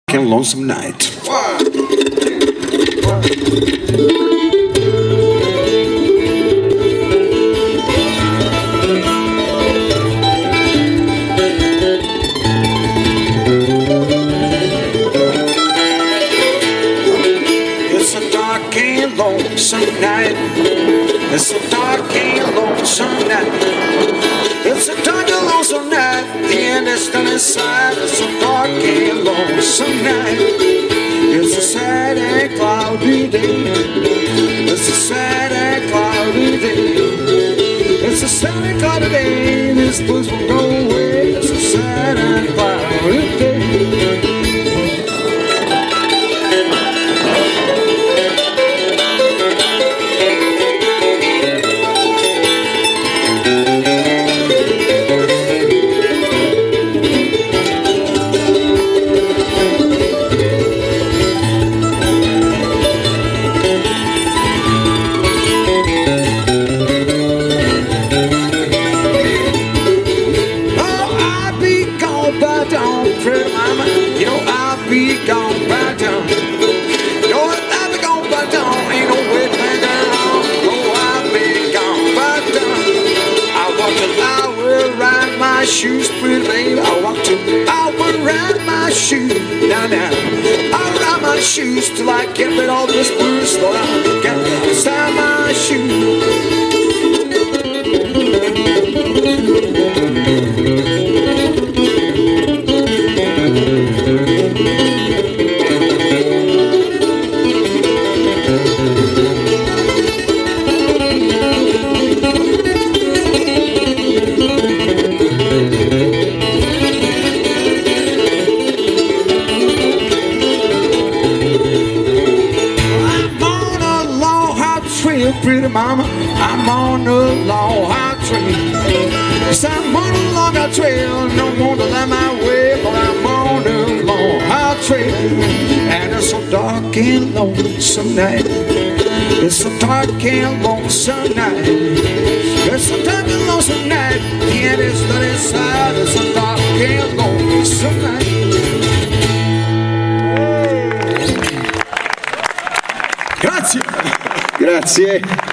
and lonesome night. It's a dark and lonesome night. It's a dark and lonesome night. It's a dark and lonesome night. The end is done inside. It's a dark and lonesome night. It's a sad and cloudy day. It's a sad and cloudy day. It's a sad and cloudy day. This blues will go away. It's a sad and cloudy day. Shoes, pretty baby, I walk to, I will ride my shoes, now, I'll ride my shoes till I get rid of all this blues, Lord, I'll get inside my shoes. Pretty mama, I'm on a long hot trail. Yes, I'm on a long hot trail. No more to lie my way, but I'm on a long hot trail. And it's so dark and lonesome night. It's so dark and lonesome night. It's so dark and lonesome night. The end is not inside. It's so dark and lonesome night. Grazie. Grazie.